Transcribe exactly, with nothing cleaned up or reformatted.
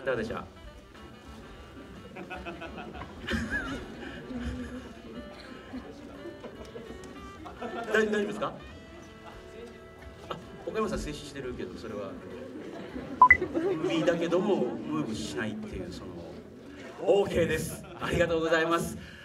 かがでした？大丈夫ですか？あ、岡山さん静止してるけど、それは エムビー だけどもムーブしないっていう、その OK です。ありがとうございます。